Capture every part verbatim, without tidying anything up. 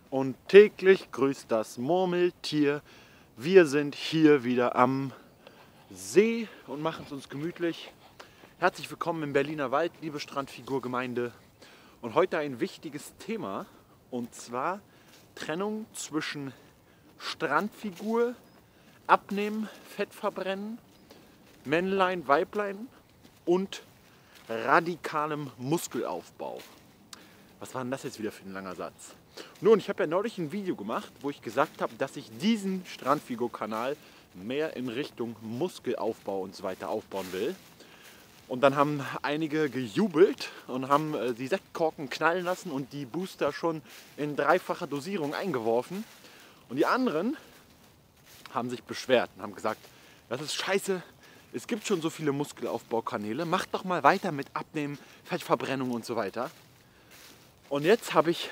und täglich grüßt das Murmeltier. Wir sind hier wieder am See und machen es uns gemütlich. Herzlich willkommen im Berliner Wald, liebe Strandfigurgemeinde. Und heute ein wichtiges Thema, und zwar Trennung zwischen Strandfigur, Abnehmen, Fett verbrennen, Männlein, Weiblein und radikalem Muskelaufbau. Was war denn das jetzt wieder für ein langer Satz? Nun, ich habe ja neulich ein Video gemacht, wo ich gesagt habe, dass ich diesen Strandfigur-Kanal mehr in Richtung Muskelaufbau und so weiter aufbauen will. Und dann haben einige gejubelt und haben äh, die Sektkorken knallen lassen und die Booster schon in dreifacher Dosierung eingeworfen. Und die anderen haben sich beschwert und haben gesagt, das ist scheiße, es gibt schon so viele Muskelaufbaukanäle, macht doch mal weiter mit Abnehmen, Fettverbrennung und so weiter. Und jetzt habe ich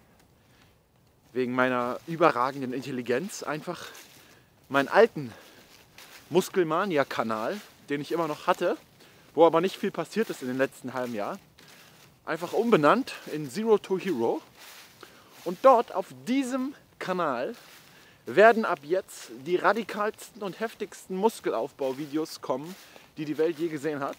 wegen meiner überragenden Intelligenz einfach meinen alten Muskelmania-Kanal, den ich immer noch hatte, wo aber nicht viel passiert ist in den letzten halben Jahr, einfach umbenannt in Zero to Hero. Und dort auf diesem Kanal werden ab jetzt die radikalsten und heftigsten Muskelaufbauvideos kommen, die die Welt je gesehen hat.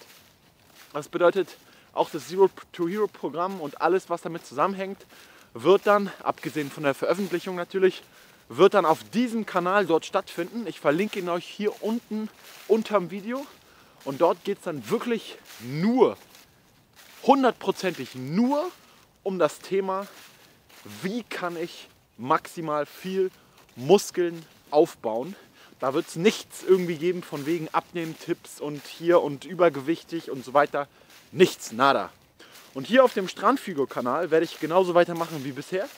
Das bedeutet, auch das Zero to Hero Programm und alles, was damit zusammenhängt, wird dann, abgesehen von der Veröffentlichung natürlich, wird dann auf diesem Kanal dort stattfinden. Ich verlinke ihn euch hier unten unterm Video. Und dort geht es dann wirklich nur, hundertprozentig nur um das Thema, wie kann ich maximal viel Muskeln aufbauen. Da wird es nichts irgendwie geben von wegen Abnehmen-Tipps und hier und übergewichtig und so weiter. Nichts, nada. Und hier auf dem Strandfigur-Kanal werde ich genauso weitermachen wie bisher.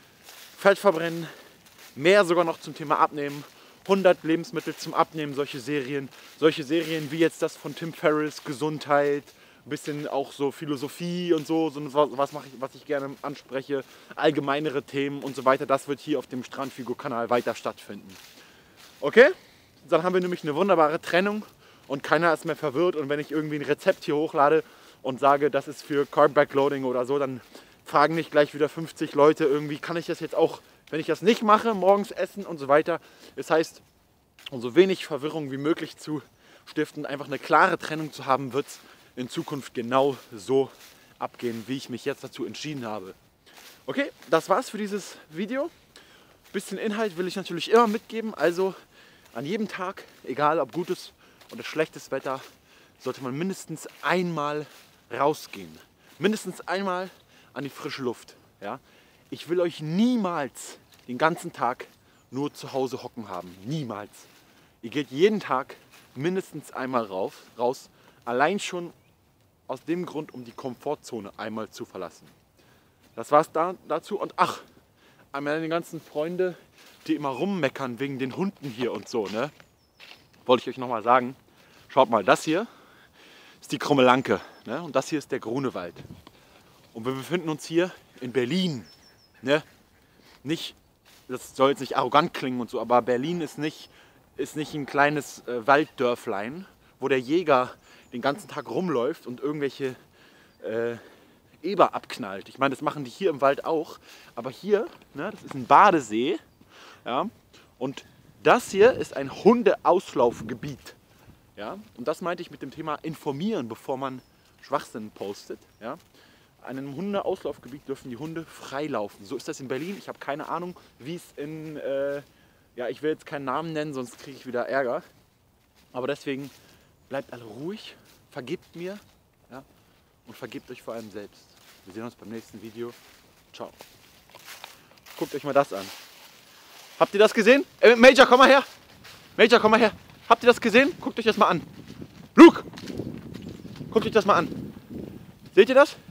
Fett verbrennen, mehr sogar noch zum Thema Abnehmen. hundert Lebensmittel zum Abnehmen, solche Serien. Solche Serien wie jetzt das von Tim Ferriss, Gesundheit. Ein bisschen auch so Philosophie und so, so was, mache ich, was ich gerne anspreche. Allgemeinere Themen und so weiter. Das wird hier auf dem Strandfigur-Kanal weiter stattfinden. Okay? Dann haben wir nämlich eine wunderbare Trennung und keiner ist mehr verwirrt. Und wenn ich irgendwie ein Rezept hier hochlade und sage, das ist für Carb Backloading oder so, dann fragen nicht gleich wieder fünfzig Leute irgendwie, kann ich das jetzt auch, wenn ich das nicht mache, morgens essen und so weiter. Das heißt, um so wenig Verwirrung wie möglich zu stiften, einfach eine klare Trennung zu haben, wird es in Zukunft genau so abgehen, wie ich mich jetzt dazu entschieden habe. Okay, das war's für dieses Video. Ein bisschen Inhalt will ich natürlich immer mitgeben, also an jedem Tag, egal ob gutes oder schlechtes Wetter, sollte man mindestens einmal rausgehen. Mindestens einmal an die frische Luft. Ja? Ich will euch niemals den ganzen Tag nur zu Hause hocken haben. Niemals. Ihr geht jeden Tag mindestens einmal rauf, raus. Allein schon aus dem Grund, um die Komfortzone einmal zu verlassen. Das war's da, dazu. Und ach, an meine ganzen Freunde, die immer rummeckern wegen den Hunden hier und so, ne? Wollte ich euch nochmal sagen. Schaut mal, das hier ist die Krumme Lanke, ne? Und das hier ist der Grunewald. Und wir befinden uns hier in Berlin. Ne? Nicht, das soll jetzt nicht arrogant klingen und so, aber Berlin ist nicht, ist nicht ein kleines äh, Walddörflein, wo der Jäger den ganzen Tag rumläuft und irgendwelche äh, Eber abknallt. Ich meine, das machen die hier im Wald auch. Aber hier, ne, das ist ein Badesee. Ja? Und das hier ist ein Hundeauslaufgebiet. Ja? Und das meinte ich mit dem Thema informieren, bevor man Schwachsinn postet. Ja? An einem Hundeauslaufgebiet dürfen die Hunde freilaufen. So ist das in Berlin. Ich habe keine Ahnung, wie es in... Äh, ja, ich will jetzt keinen Namen nennen, sonst kriege ich wieder Ärger. Aber deswegen bleibt alle ruhig, vergebt mir, ja, und vergebt euch vor allem selbst. Wir sehen uns beim nächsten Video. Ciao. Guckt euch mal das an. Habt ihr das gesehen? Äh, Major, komm mal her. Major, komm mal her. Habt ihr das gesehen? Guckt euch das mal an. Luke! Guckt euch das mal an. Seht ihr das?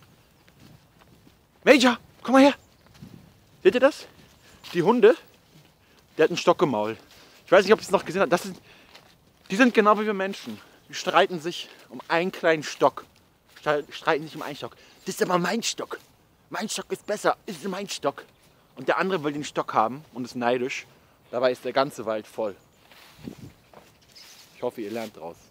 Major, komm mal her. Seht ihr das? Die Hunde, der hat einen Stock im Maul. Ich weiß nicht, ob ihr es noch gesehen habt. Das sind, die sind genau wie wir Menschen. Die streiten sich um einen kleinen Stock. Streiten sich um einen Stock. Das ist aber mein Stock. Mein Stock ist besser. Das ist mein Stock. Und der andere will den Stock haben und ist neidisch. Dabei ist der ganze Wald voll. Ich hoffe, ihr lernt draus.